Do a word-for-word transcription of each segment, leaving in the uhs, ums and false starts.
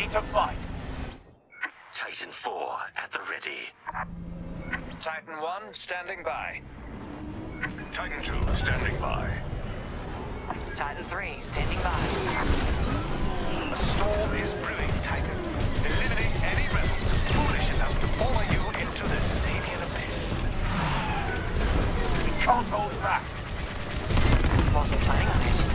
ready to fight. Titan four at the ready. Titan one, standing by. Titan two, standing by. Titan three, standing by. A storm is brewing, Titan. Eliminate any rebels foolish enough to follow you into the Xavian abyss. We can't hold back. Wasn't planning on it.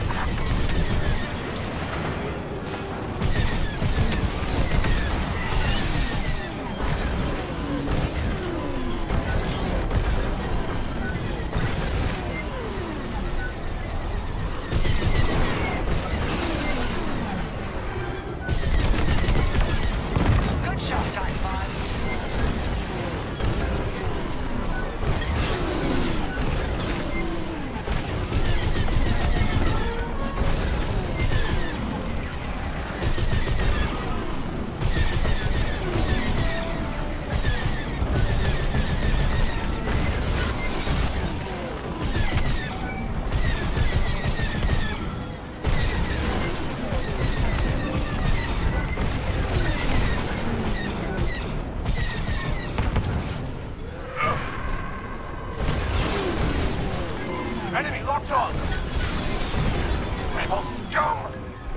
Enemy locked on! Rebel scum!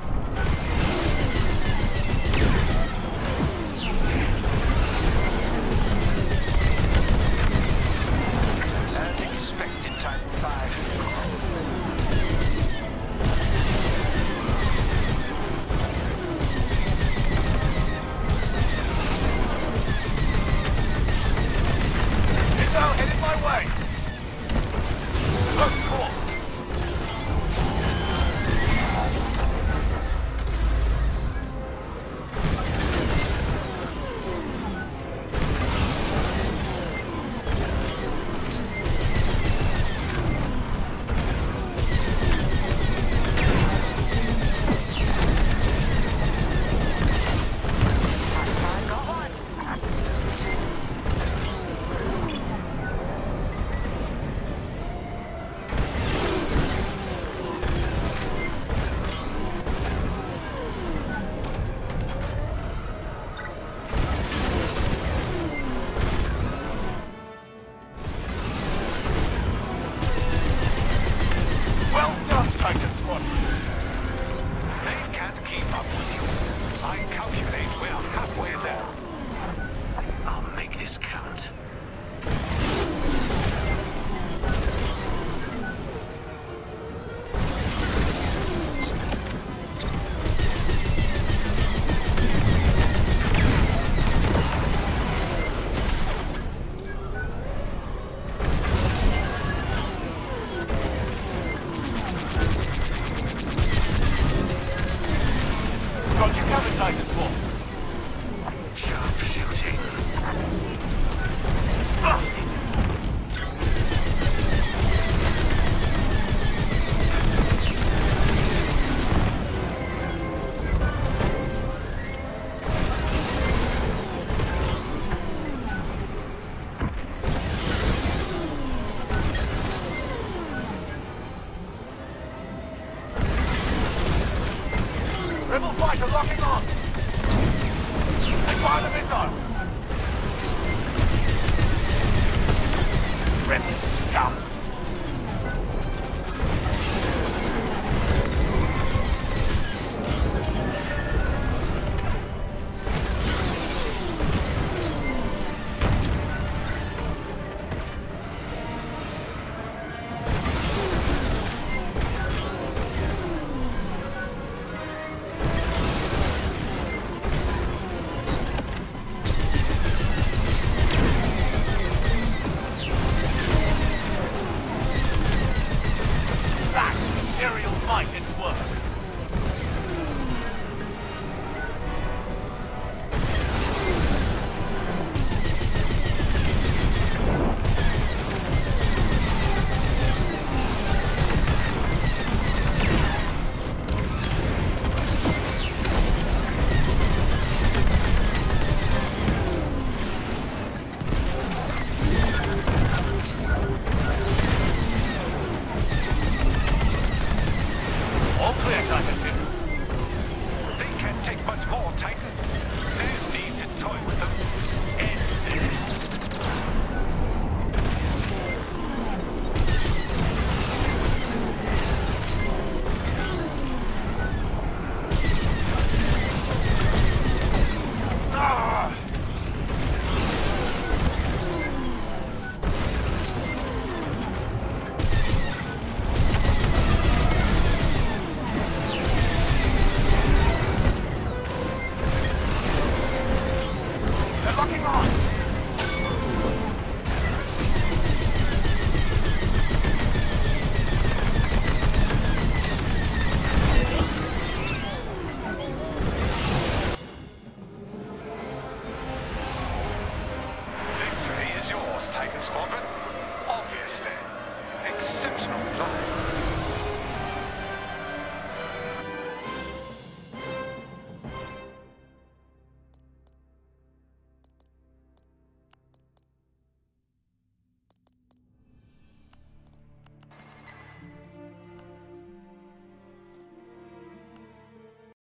As expected, Titan five. Missile headed my way! Close call! Well done, Titan Squadron! They can't keep up with you. I calculate we're halfway there. I'll make this count. Got you covered, Titan four. Sharp shooting. Rebel fighter locking on! They fire the missile! Rebel scum! locking on! Victory is yours, Titan Squadron.